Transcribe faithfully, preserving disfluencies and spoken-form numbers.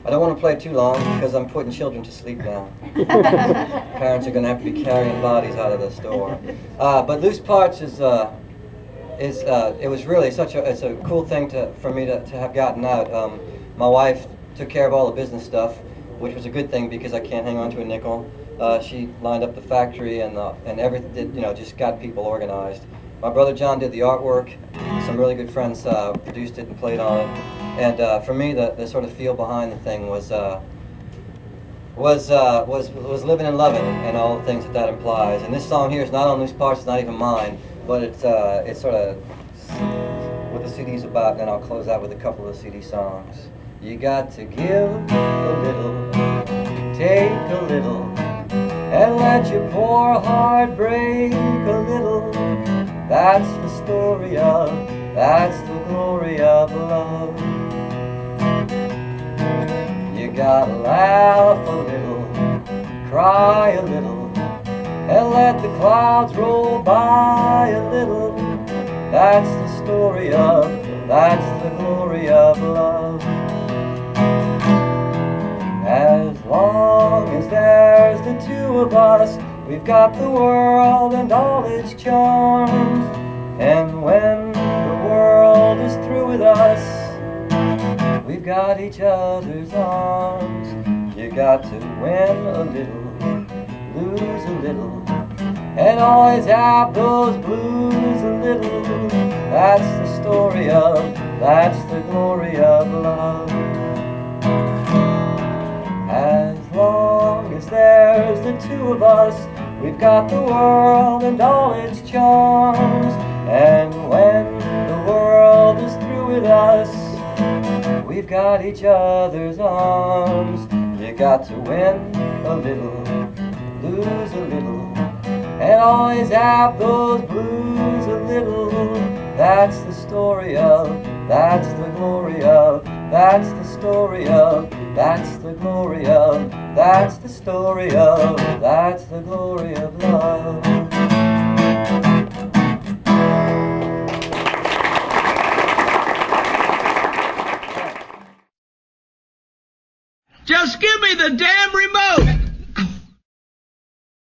I don't want to play too long because I'm putting children to sleep now. Parents are going to have to be carrying bodies out of the store. Uh, but Loose Parts is, uh, is uh, it was really such a, it's a cool thing to, for me to, to have gotten out. Um, my wife took care of all the business stuff, which was a good thing because I can't hang on to a nickel. Uh, she lined up the factory and, uh, and everything, you know, just got people organized. My brother John did the artwork. Some really good friends uh, produced it and played on it. And uh, for me, the, the sort of feel behind the thing was uh, was, uh, was was living and loving and all the things that that implies. And this song here is not on Loose Parts. It's not even mine, but it's uh, it's sort of what the C D's about. And I'll close out with a couple of C D songs. You got to give a little, take a little, and let your poor heart break a little. That's the story of, that's the glory of love. You gotta laugh a little, cry a little, and let the clouds roll by a little. That's the story of, that's the glory of love. As long as there's the two of us, we've got the world and all its charms. And when the world is through with us, we've got each other's arms. You got to win a little, lose a little, and always have those blues a little. That's the story of, that's the glory of love. As long as there's the two of us, we've got the world and all its charms. And when the world is through with us, we've got each other's arms. You got to win a little, lose a little, and always have those blues a little. That's the story of, that's the glory of, that's the story of, that's the glory of, that's the story of, that's the glory of love. Just give me the damn remote!